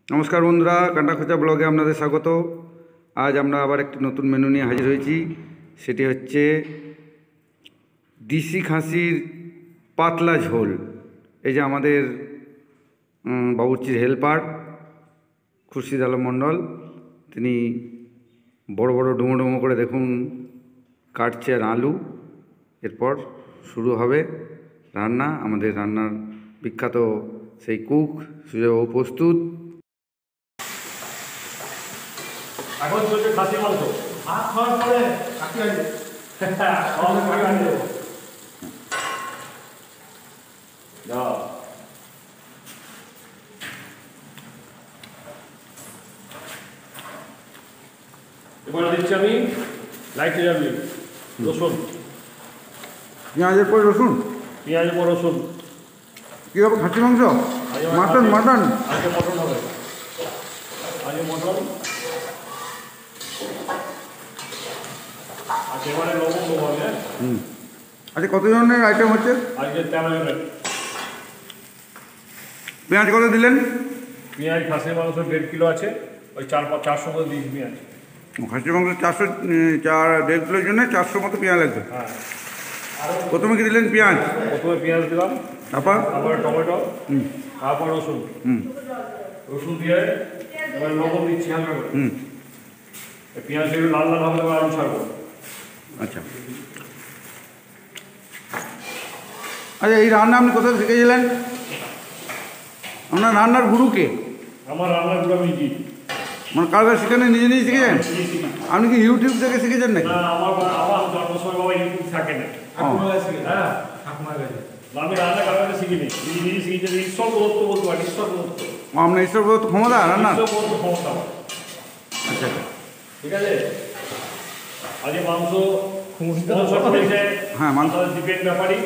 নমস্কার বন্ধুরা, কাঁটাখোঁচা ব্লগে আপনাদের স্বাগত। আজ আমরা আবার একটি নতুন মেনু নিয়ে হাজির হয়েছি। সেটি হচ্ছে দেশি খাসির পাতলা ঝোল। এই যে আমাদের বাবুর্চির হেল্পার খুরশিদ আলম মণ্ডল, তিনি বড় বড় ডুমো ডুমো করে দেখুন কাটছেন আলু। এরপর শুরু হবে রান্না। আমাদের রান্নার বিখ্যাত সেই কুক সুজয়বাবু প্রস্তুত। এখন চলছে খাসি মাংস। ভাত খাওয়ার পরে কাটি আছে। এবারে দিচ্ছি আমি লাইটে যাবি রসুন, পেঁয়াজের পর রসুন, পেঁয়াজের পর রসুন। কী হবে? খাসি মাংস, মাটন? মাটন আজকে মটন হবে, আজকে মটন। আচ্ছা, এবারে লবণ দেবো আমি। আচ্ছা, কত ধরনের আইটেম হচ্ছে আজকে 13 জনের। পেঁয়াজ কত দিলেন? পেঁয়াজ খাসির মাংস 1.5 কিলো আছে, ওই 400 মতো দিয়েছি পেঁয়াজ। খাসির মাংস 1.5 কিলোর জন্য 400 মতো পেঁয়াজ লাগবে। হ্যাঁ, প্রথমে কি দিলেন? পেঁয়াজ। প্রথমে পেঁয়াজ দিলাম, তারপর টমেটো, তারপর রসুন। রসুন দিয়ে এবার লবণ দিচ্ছি হালকা করে। পেঁয়াজ একটু লাল লাল হবে, আলু ছাড়বো। আচ্ছা আচ্ছা, এই রান্না আপনি কোথায় শিখেছিলেন? আপনার রান্নার গুরুকে? আমার রান্নার গুলো আমি দিই, মানে কারো কাছে শিখেন, নিজে নিজে শিখেছেন? আপনি কি ইউটিউব থেকে শিখেছেন নাকি? না, আমার জন্ম সময় বাবা ইউটিউব থাকে না। হ্যাঁ, আমি রান্না কারো কাছে শিখিনি, নিজে শিখেছি। ঈশ্বর প্রদত্ত বলতে পারি, ঈশ্বর প্রদত্ত। আপনার ঈশ্বর প্রদত্ত ক্ষমতা রান্নার? ঈশ্বর প্রদত্ত ক্ষমতা। আচ্ছা, ঠিক আছে। আজকে মাংস করেছে। হ্যাঁ, মাংস দীপেন ব্যাপারী।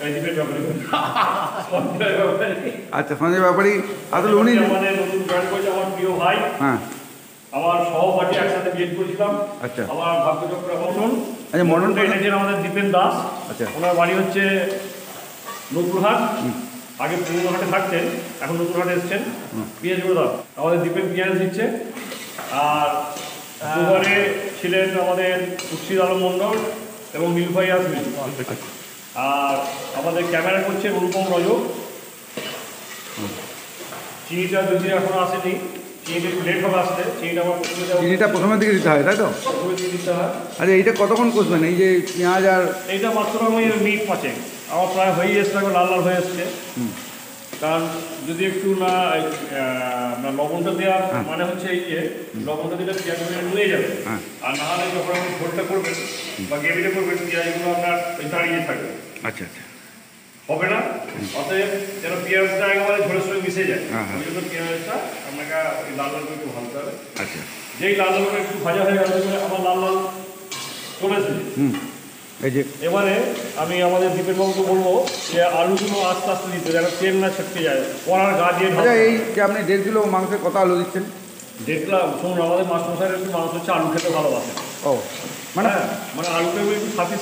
আচ্ছা, সঞ্জয় ব্যাপারী আসলে উনি আমাদের নতুন জয়েন করেছে, আমার প্রিয় ভাই। হ্যাঁ, আমার সহপাঠী, একসাথে বিয়ে করেছিলাম। আচ্ছা, আমার ভাগ্যচক্র মটন। আচ্ছা, মটনটা এনেছেন আমাদের দীপেন দাস। আচ্ছা, ওনার বাড়ি হচ্ছে নতুনহাট। আগে পুরোনোহাটে থাকতেন, এখন নতুনহাটে এসছেন। পেঁয়াজগুলো দাও, আমাদের দীপেন পেঁয়াজ দিচ্ছে। আর দুবারে ছিলেন আমাদের খুরশিদ আলম মণ্ডল এবং নীলভাই আসমিন। আর আমাদের ক্যামেরা করছে অনুপম রজক। চিনিটা যদি এখনো আসেনি, চিনিটা একটু লেট হবে আসতে। চিনিটা প্রথমের দিকে দিতে হয়, তাই তো? প্রথমে দিয়ে দিতে হয়। আরে এইটা কতক্ষণ কষবেন? এই যে পেঁয়াজ আর এইটা মাত্র আমি মিনিট 5 আমার প্রায় হয়ে এসছে, লাল লাল হয়ে এসছে। কারণ যদি একটু না লবণটা দেওয়া মানে হচ্ছে এই যে লবণটা দিলে পেঁয়াজগুলো নুয়ে যাবে। আর না হলে যখন আপনি ঝোলটা করবেন বা গ্রেভিটা করবেন, পেঁয়াজগুলো আপনার দাঁড়িয়ে থাকবে। আচ্ছা আচ্ছা, হবে না। অতএব যেন পেঁয়াজটা একেবারে ঝোলের সঙ্গে মিশে যায়, ওই জন্য পেঁয়াজটা আপনাকে লাল লাল করে একটু ভাজতে হবে। আচ্ছা, যেই লাল লাল করে একটু ভাজা হয়ে গেল, আমার লাল লাল চলেছে। এই যে এবারে আমি আমাদের দীপেন বাবুকে বলবো যে আলুগুলো আস্তে আস্তে দিতে, যেন তেল না ছিটকে যায়, কড়ার গা দিয়ে। আচ্ছা, এই যে আপনি 1.5 কিলো মাংসের কত আলু দিচ্ছেন? দেখলাম, শুনুন, আমাদের মাস্টারমশাইয়ের একটু মাংস হচ্ছে আলু খেতে ভালোবাসে। ও, মানে আলুটা একটু খাসি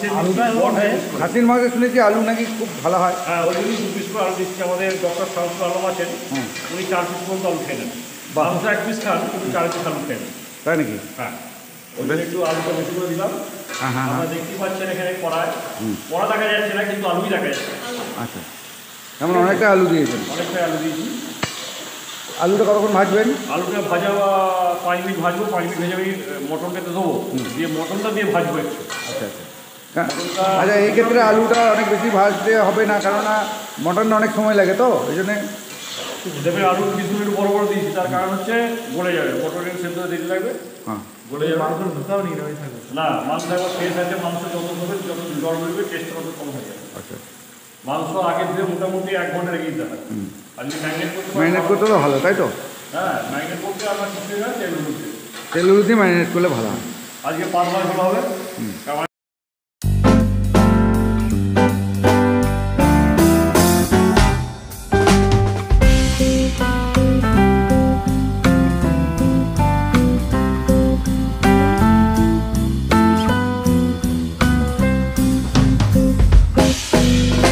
খাসির মাংসে শুনেছি আলু নাকি খুব ভালো হয়। হ্যাঁ, ওই জন্য 2 পিস করে আলু দিচ্ছি। আমাদের ডক্টর শামসুল আলম আছেন, উনি 4 পিস পর্যন্ত আলু খেয়ে নেন। মাংস 1 পিস খান, কিন্তু 4 পিস আলু খেয়ে নেন। তাই নাকি? হ্যাঁ, ওই জন্য একটু আলুটা বেশি করে দিলাম। আপনারা দেখতে পাচ্ছেন এখানে কড়া দেখা যাচ্ছে না, কিন্তু আলুই দেখা যাচ্ছে। আচ্ছা, তেমন অনেকটা আলু দিয়েছেন? অনেকটাই আলু দিয়েছি। আলুটা কতক্ষণ ভাজবেন? আলুটা ভাজা 5 মিনিট ভাজবো। 5 মিনিট ভেজে আমি মটনটাতে দেবো, দিয়ে মটনটা দিয়ে ভাজবো একটু। আচ্ছা আচ্ছা, আচ্ছা, এই ক্ষেত্রে আলুটা অনেক বেশি ভাজতে হবে না, কেননা মটনটা অনেক সময় লাগে, তো এই জন্যে দেবে। আলু পিসগুলো একটু বড় বড় দিয়েছি, তার কারণ হচ্ছে গলে যাবে। মটনের সেদ্ধ দিতে লাগবে, গলে যাবে। মাংস ঢুকাও নেই না, মাংস একবার ফ্রেশ আছে। মাংস যত হবে, যত জল বেরোবে, টেস্টটা তত কম হয়ে যাবে। আচ্ছা, মাংস আগের দিয়ে মোটামুটি 1 ঘন্টা রেখে দিতে হয়। আর যদি ম্যারিনেট করতে তো ভালো, তাই তো? হ্যাঁ, ম্যারিনেট করতে আপনার কিছু না, তেল হলুদ দিয়ে ম্যারিনেট করলে ভালো হয়। আজকে 5 বার ভালো হবে।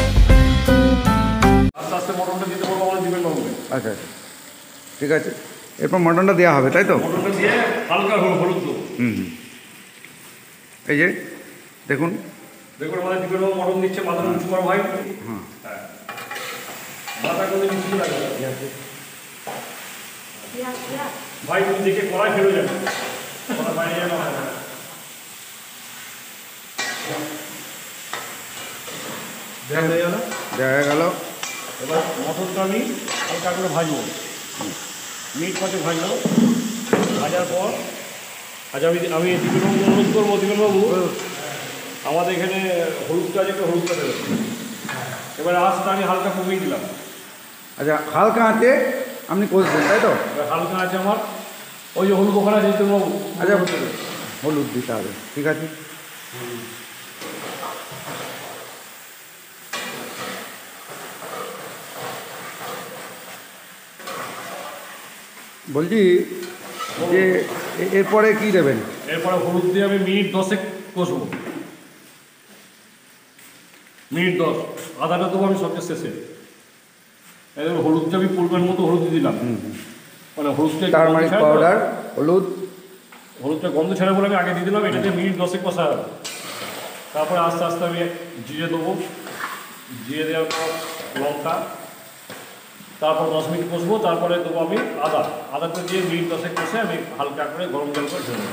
আচ্ছা আচ্ছা, ঠিক আছে। এরপর মটনটা দেওয়া হবে, তাই তো? মটনটা দিয়ে হালকা হলুদ দেবো। হুম হুম। এই যে দেখুন, দেখুন আমাদের ডিপের বাবু মটন দিচ্ছে, মাথা উঁচু করা ভাই। হ্যাঁ হ্যাঁ, মাথা করে নিচু লাগে ভাই, তুমি দেখে কড়াই ফেলে যাবে, কড়া বাইরে যাবে না। দেখা গেল। এবার মটনটা আমি হালকা করে ভাজবো, মিট পাতে ভাজবো। ভাজার পর আজ আমি দীপেনবাবু অনুরোধ করবো, দীপেনবাবু আমাদের এখানে হলুদটা আছে, একটা হলুদটা দেবে। এবার আঁচটা আমি হালকা কমিয়ে দিলাম। আচ্ছা, হালকা আঁচে আপনি করছেন, তাই তো? এবার হালকা আছে আমার, ওই যে হলুদ ওখানে আছে দীপেনবাবু। আচ্ছা, হলুদ দিতে হবে, ঠিক আছে। বলছি যে এরপরে কি দেবেন? এরপরে হলুদ দিয়ে আমি মিনিট 10 কষবো, মিনিট 10। আদাটা দেবো আমি সবচেয়ে শেষে। এবার হলুদটা আমি পরিমাণ মতো হলুদ দিলাম, মানে হলুদটা টারমারিক পাউডার, হলুদ, হলুদটা গন্ধ ছাড়া বলে আমি আগে দিয়ে দিলাম। এটাতে মিনিট 10 কষা হবে। তারপরে আস্তে আস্তে আমি জিরে দেবো, জিরে দেওয়ার পর লঙ্কা, তারপর 10 মিনিট কষবো। তারপরে দেবো আমি আদাটা দিয়ে মিনিট 10 কষে আমি হালকা করে গরম জল করে ঢেলে দেবো।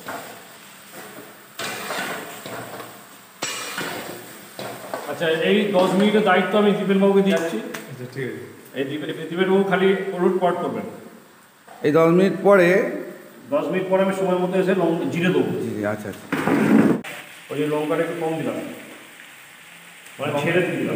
আচ্ছা, এই 10 মিনিটের দায়িত্ব আমি দীপেনবাবুকে দিচ্ছি। আচ্ছা, ঠিক আছে। এই দীপেনবাবু খালি হলুদ পাট করবেন। এই 10 মিনিট পরে 10 মিনিট পরে আমি সময় মতো এসে জিরে দেবো। আচ্ছা আচ্ছা, ওই যে লঙ্কাটা একটু কম দিলাম, মানে ছেড়ে দিলাম।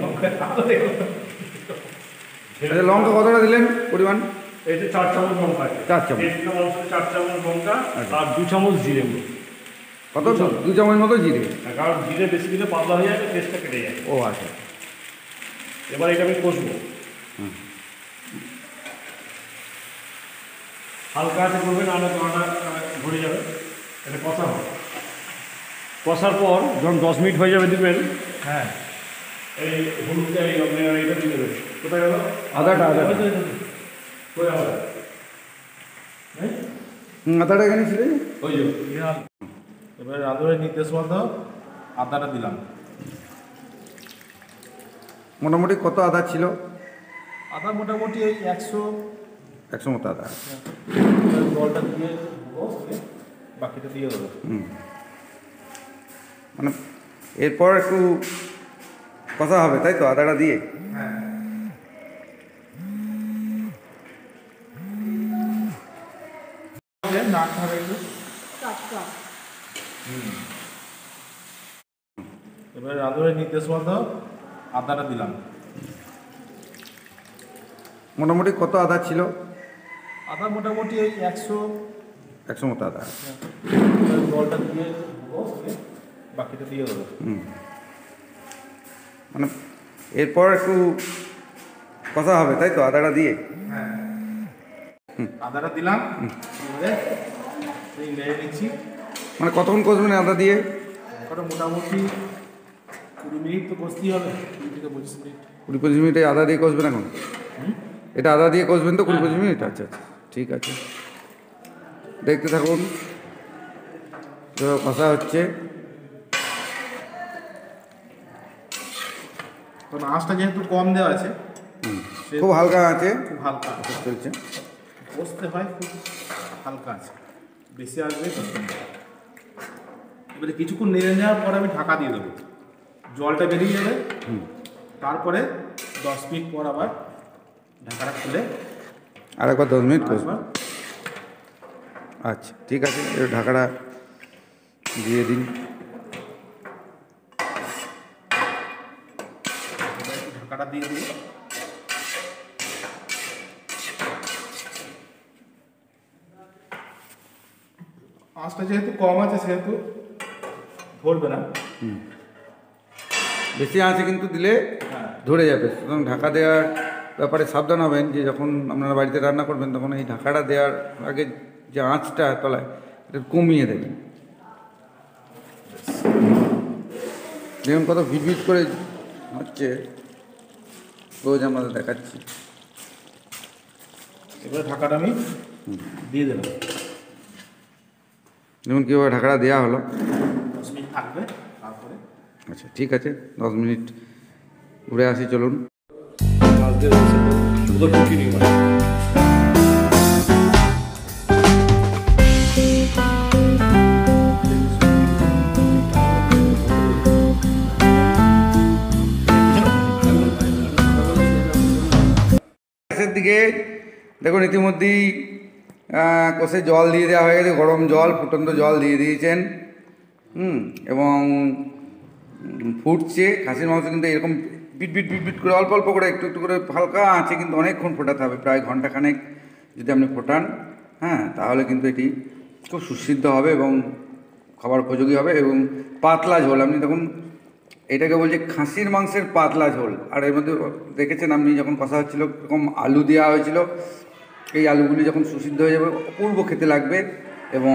আচ্ছা, লঙ্কা কতটা দিলেন পরিমাণ? এই যে 4 চামচ লঙ্কা আছে, 4 চামচ। 4 চামচ লঙ্কা আর 2 চামচ জিরে গুঁড়ো। কত? 2 চামচ মতো জিরে। কারণ জিরে বেশি দিলে পাতলা হয়ে যাবে, টেস্টটা কেটে যাবে। ও আচ্ছা। এবার এটা আমি কষবো, হালকা আছে করবেন, নাহলে তোমাটা ভরে যাবে। এটা কষা হবে। কষার পর যখন 10 মিনিট হয়ে যাবে দিবেন, হ্যাঁ, এই হলুদটা এই আপনি এটা দিয়ে দেবেন। কোথায় গেল আদাটা? কোথায় আদা? আদাটা এখানে ছিল। ওই যে এবার রাঁধুনের নির্দেশ মতো আদাটা দিলাম। মোটামুটি কত আদা ছিল? আদা মোটামুটি এই 100 মতো আদা। জলটা দিয়ে দেবো, বাকিটা দিয়ে দেবো। মানে এরপর একটু কষা হবে, তাই তো, আদাটা দিয়ে? হ্যাঁ, নাড়তে হবে একটু। এবার রাঁধুনের নির্দেশ মতো আদাটা দিলাম। মোটামুটি কত আদা ছিল? আদা মোটামুটি এই 100 মতো আদা। জলটা দিয়ে দেবো, বাকিটা দিয়ে দেবো। মানে এরপর একটু কষা হবে, তাই তো, আদাটা দিয়ে? হ্যাঁ, আদাটা দিলাম। এবারে এই নেড়ে নিচ্ছি। মানে কতক্ষণ কষবেন আদা দিয়ে? ওটা মোটামুটি 20 মিনিট তো কষতেই হবে, 20 থেকে 25 মিনিট। 20-25 মিনিটে আদা দিয়ে কষবেন এখন? এটা আদা দিয়ে কষবেন তো 20-25 মিনিট? আচ্ছা আচ্ছা, ঠিক আছে। দেখতে থাকুন, তো কষা হচ্ছে। কারণ আঁচটা যেহেতু কম দেওয়া আছে, খুব হালকা আছে খুব হালকা চলছে। কষতে হয়, খুব হালকা আছে, বেশি আসবে কষতে হবে। এবারে কিছুক্ষণ নেড়ে নেওয়ার পরে আমি ঢাকা দিয়ে দেবো, জলটা বেরিয়ে যাবে। তারপরে 10 মিনিট পর আবার ঢাকাটা খুলে আর একবার 10 মিনিট কষবেন। আরেকবার আচ্ছা, ঠিক আছে, এবার ঢাকাটা দিয়ে দিন। ঢাকাটা দিয়ে দিই। আঁচটা যেহেতু কম আছে সেহেতু ধরবে না। বেশি আঁচে কিন্তু দিলে ধরে যাবে, সুতরাং ঢাকা দেওয়ার ব্যাপারে সাবধান হবেন। যে যখন আপনারা বাড়িতে রান্না করবেন তখন এই ঢাকাটা দেওয়ার আগে যে আঁচটা তলায় এটা কমিয়ে দেবেন। দেখুন কত ভিড় করে হচ্ছে, রোজ আমাদের দেখাচ্ছি। এবারে ঢাকাটা আমি দিয়ে দিলাম। যেমন কীভাবে ঢাকাটা দেওয়া হলো। 10 মিনিট থাকবে, তারপরে আচ্ছা ঠিক আছে, 10 মিনিট ঘুরে আসি চলুন। গ্যাসের দিকে দেখুন ইতিমধ্যেই কষে জল দিয়ে দেওয়া হয়ে গেছে, গরম জল, ফুটন্ত জল দিয়ে দিয়েছেন। এবং ফুটছে। খাসির মাংস কিন্তু এরকম বিট বিট বিট বিট করে অল্প অল্প করে একটু একটু করে হালকা আছে, কিন্তু অনেকক্ষণ ফোটাতে হবে, প্রায় ঘন্টাখানেক যদি আপনি ফোটান, হ্যাঁ, তাহলে কিন্তু এটি খুব সুসিদ্ধ হবে এবং খাবার উপযোগী হবে। এবং পাতলা ঝোল, আপনি দেখুন এটাকে বলছে খাসির মাংসের পাতলা ঝোল। আর এর মধ্যে দেখেছেন আপনি যখন কষা হচ্ছিলো এরকম আলু দেওয়া হয়েছিল, এই আলুগুলি যখন সুসিদ্ধ হয়ে যাবে অপূর্ব খেতে লাগবে। এবং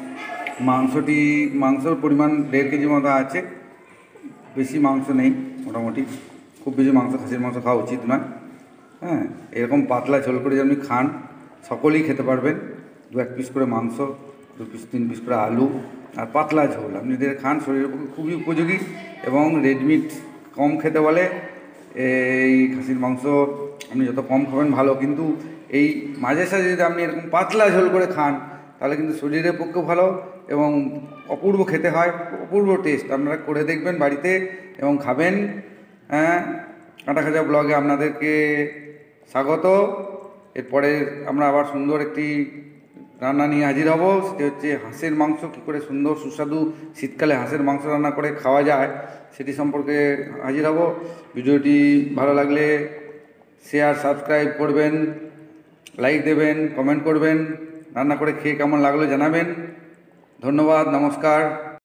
মাংসর পরিমাণ 1.5 কেজি মতো আছে, বেশি মাংস নেই, মোটামুটি খুব বেশি মাংস খাসির মাংস খাওয়া উচিত নয়। হ্যাঁ, এরকম পাতলা ঝোল করে যদি আপনি খান সকলেই খেতে পারবেন। 2-1 পিস করে মাংস, 2 পিস 3 পিস করে আলু আর পাতলা ঝোল আপনি যদি খান শরীরের পক্ষে খুবই উপযোগী। এবং রেড মিট কম খেতে বলে, এই খাসির মাংস আপনি যত কম খাবেন ভালো, কিন্তু এই মাঝে সাঝে যদি আপনি এরকম পাতলা ঝোল করে খান তাহলে কিন্তু শরীরের পক্ষে ভালো এবং অপূর্ব খেতে হয়, অপূর্ব টেস্ট। আপনারা করে দেখবেন বাড়িতে এবং খাবেন। হ্যাঁ, কাঁটা খাজা ব্লগে আপনাদেরকে স্বাগত। এরপরে আমরা আবার সুন্দর একটি রান্না নিয়ে হাজির হব, সেটি হচ্ছে হাঁসের মাংস। কী করে সুন্দর সুস্বাদু শীতকালে হাঁসের মাংস রান্না করে খাওয়া যায় সেটি সম্পর্কে হাজির হব। ভিডিওটি ভালো লাগলে শেয়ার সাবস্ক্রাইব করবেন, লাইক দেবেন, কমেন্ট করবেন, রান্না করে খেয়ে কেমন লাগলো জানাবেন। ধন্যবাদ, নমস্কার।